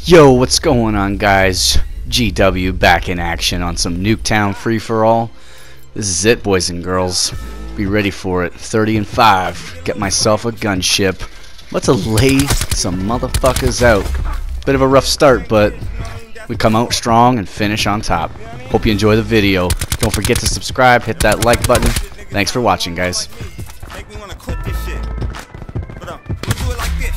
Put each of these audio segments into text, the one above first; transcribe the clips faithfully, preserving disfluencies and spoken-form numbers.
Yo, what's going on, guys? G W back in action on some Nuketown free-for-all. This is it, boys and girls. Be ready for it. thirty and five. Get myself a gunship. Let's lay some motherfuckers out. Bit of a rough start, but we come out strong and finish on top. Hope you enjoy the video. Don't forget to subscribe, hit that like button. Thanks for watching, guys. Make me wanna quit this shit. But um, we'll do it like this.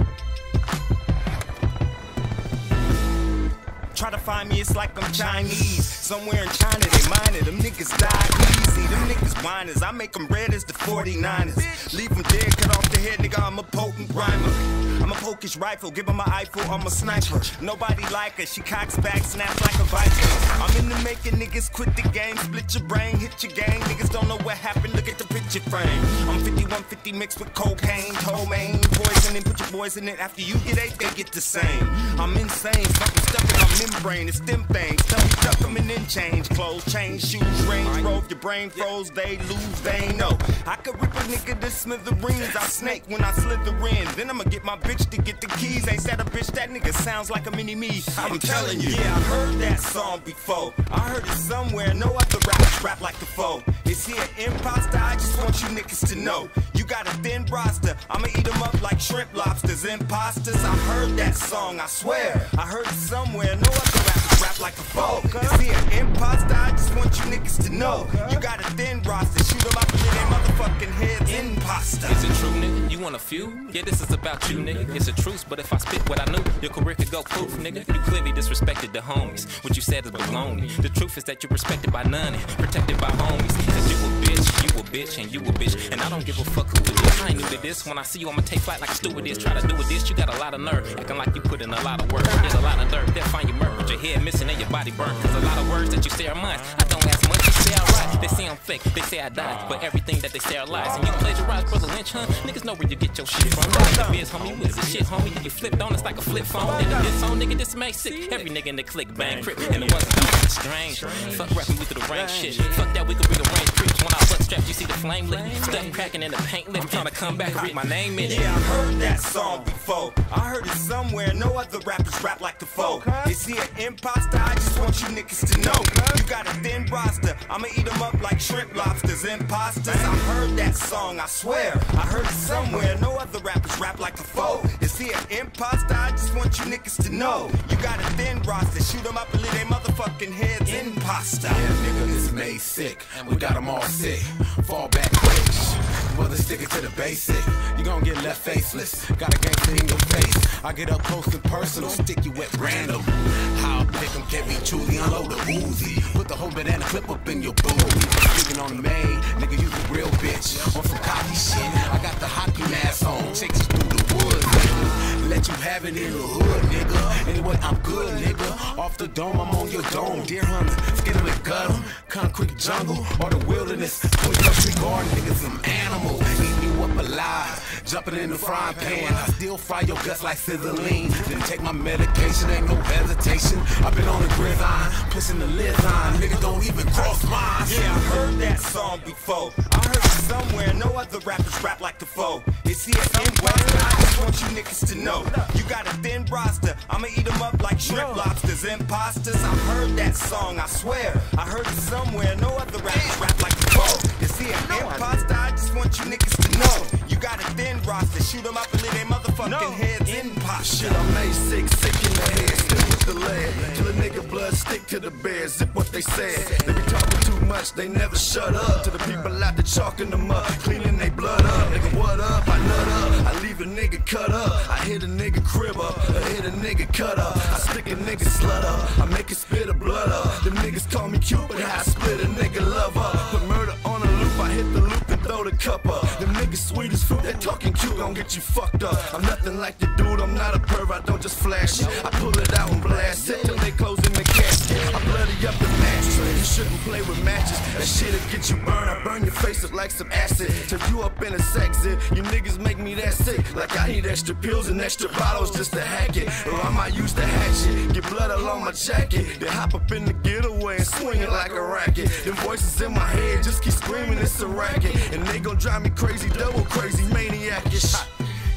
Try to find me, it's like I'm Chinese. Somewhere in China, they mine it. Them niggas die easy. Them niggas whiners. I make them red as the forty-niners. Leave them dead, cut off the head, nigga. I'm a potent rhymer. I'm a pokish rifle, give him my Eiffel, I'm a sniper. Nobody like her, she cocks back, snaps like a viper. I'm into making niggas quit the game, split your brain, hit your gang. Niggas don't know what happened, look at the picture frame. I'm fifty-one fifty mixed with cocaine, tomaine, poison, and put your boys in it. After you get eight, they get the same. I'm insane, something stuck in my membrane, it's them things. Tell me duck them and then change clothes, change shoes, range, rove, your brain froze, they lose, they know. I could rip a nigga to smithereens, I snake when I slither in. Then I'ma get my bitch to get the keys. Ain't that a bitch? That nigga sounds like a mini me. I'm telling you. Yeah, I heard that song before. I heard it somewhere. No other rappers rap like the foe. Is he an imposter? I just want you niggas to know. You got a thin roster. I'ma eat them up like shrimp lobsters. Imposters. I heard that song. I swear. I heard it somewhere. No other rappers rap like the foe. Is he an imposter? I just want you niggas to know. You got a thin roster. Shoot them up and their motherfucking heads. Imposter. Is it true, nigga? You want a few? Yeah, this is about you, nigga. It's a truce, but if I spit what I knew, your career could go poof, nigga. You clearly disrespected the homies. What you said is baloney. The truth is that you're respected by none and protected by homies. Cause you a bitch, you a bitch, and you a bitch. And I don't give a fuck who it is. I ain't new to this. When I see you, I'ma take flight like a stewardess. Try to do with this, you got a lot of nerve. Acting like you put in a lot of work. There's a lot of dirt. They'll find you murdered with your head missing and your body burnt. Cause a lot of words that you say are mine. I don't ask much, you say I write. They say I'm fake, they say I died. But everything that they say are lies. And you plagiarize Brother Lynch, huh? Niggas know where you get your shit from. The biz, homie, what is this shit, homie? You flipped on us like a flip phone. Nigga, this song, nigga, this makes sick. Every nigga in the click bang, crip. And it wasn't fucking strange. Fuck rapping we through the range shit. Fuck that, we could rearrange creeps. When I butt strap, you see the flame lit. Stuff cracking in the paint lip. I'm trying to come back and read my name in it. Yeah, I heard that song before. I heard it somewhere. No other rappers rap like the foe. Is he an imposter? I just want you niggas to know. You got a thin roster. I'ma eat them up like shrimp lobsters. Imposters. I heard that song, I swear. I heard it somewhere. No other rappers rap like the foe. Is he an imposter? I just want you niggas to know. You got a thin roster. Shoot them up and leave they motherfucking heads. Imposter. Yeah, nigga, this made sick. We got them all sick. Fall back quick. Brother, stick it to the basic. You gon' get left faceless. Got a gangster in your face. I get up close and personal. Stick you at random. How pick 'em can't be truly unload the Uzi. Put the whole banana clip up in your booty. Speaking on the maid, nigga, you the real bitch. On some cocky shit. I got the hockey mask on. Takes you through the woods, nigga. Let you have it in the hood, nigga. Anyway, I'm good, nigga. Off the dome, I'm on your dome. Deer hunter, skin 'em and gut 'em. Concrete jungle or the wilderness. twenty-first Street garden, niggas, some animals. Eat you up alive. Jumping in the frying pan. I still fry your guts like sizzling. Didn't take my medication, ain't no hesitation. I've been on the gridiron, pushing the lid on. Nigga, don't even cross mine. Yeah, I heard that song before. I heard it somewhere. No other rappers rap like the foe. Is he an imposter? I just want you niggas to know. You got a thin roster. I'ma eat them up like shrimp lobsters. Imposters. I heard that song, I swear. I heard it somewhere. No other rappers rap like the foe. Is he an imposter? I just want you niggas to know. You got a thin roster. Shoot them up and leave they motherfucking heads. Imposter. Shit, I'm made sick, sick in the head, still with the lead. Kill a nigga blood, stick to the bed, zip what they said. They be talking too much, they never shut up. To the people out there chalking them up, cleaning they blood up. Nigga, what up? I nut up. I leave a nigga cut up. I hit a nigga crib up. I hit a nigga cut up. I stick a nigga slut up. I make it spit a blood up. Them niggas call me cute, but I split a nigga love up. Put murder on a loop, I hit the loop and throw the cup up. Them niggas sweet as fruit, they talking cute, gon' get you fucked up. I'm nothing like the dude, I'm not a perv, I don't just flash it. I pull it out and blast it till they close in the casket. I bloody up the mattress, you shouldn't play with matches. That shit'll get you burned, I burn your face up like some acid. Till you up in a sex it, you niggas make me that sick. Like I need extra pills and extra bottles just to hack it. Or I might use the hatchet, get blood along my jacket. Then hop up in the getaway and swing it like a racket. Them voices in my head just keep screaming it's a racket. And they gon' drive me crazy, double crazy, maniac-ish.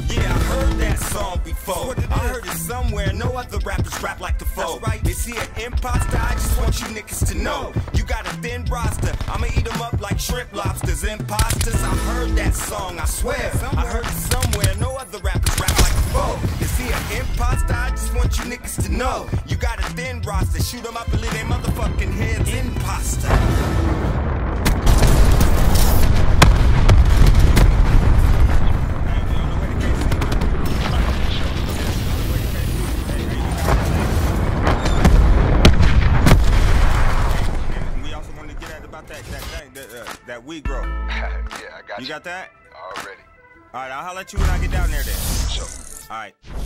Yeah, I heard that song before. I heard it somewhere. No other rappers rap like the foe. Right. Is he an imposter? I just want you niggas to know. You got a thin roster. I'ma eat them up like shrimp lobsters. Imposters. I heard that song. I swear. I heard it somewhere. No other rappers rap like the foe. Is he an imposter? I just want you niggas to know. You got a thin roster. Shoot them up and leave their motherfucking heads imposter. That we grow. Yeah, I got you. You got that? Already. All right, I'll holler at you when I get down there then. Sure. All right.